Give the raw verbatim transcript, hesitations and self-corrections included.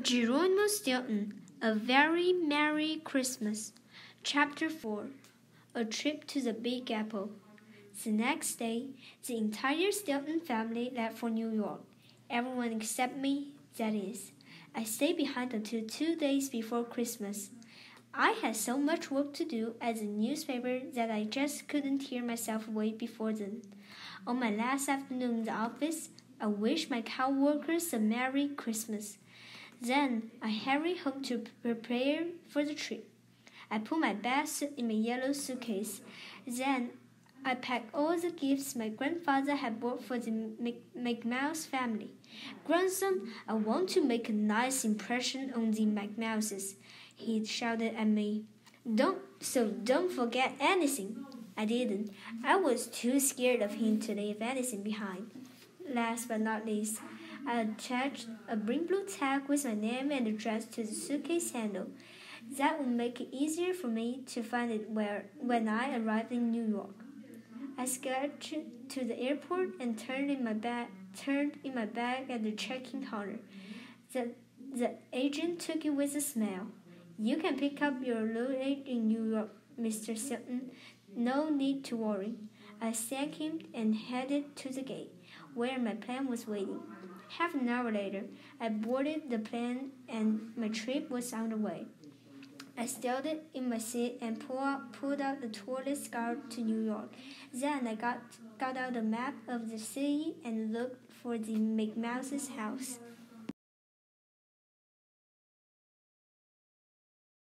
Geronimo Stilton, A Very Merry Christmas. Chapter four. A Trip to the Big Apple. The next day, the entire Stilton family left for New York. Everyone except me, that is. I stayed behind until two days before Christmas. I had so much work to do at the newspaper that I just couldn't tear myself away before then. On my last afternoon in the office, I wished my co-workers a Merry Christmas. Then I hurried home to prepare for the trip. I put my best suit in my yellow suitcase. Then I packed all the gifts my grandfather had bought for the McMouse family. "Grandson, I want to make a nice impression on the McMouses," he shouted at me. Don't, so don't forget anything. I didn't. I was too scared of him to leave anything behind. Last but not least, I attached a green blue tag with my name and address to the suitcase handle. That would make it easier for me to find it where, when I arrived in New York. I scattered to the airport and turned in my bag, turned in my bag at the check-in counter. The, the agent took it with a smile. "You can pick up your luggage in New York, Mister Stilton. No need to worry." I thanked him and headed to the gate, where my plane was waiting. Half an hour later, I boarded the plane and my trip was on the way. I started in my seat and pulled out, pulled out the tourist guide to New York. Then I got, got out a map of the city and looked for the McMouse's house.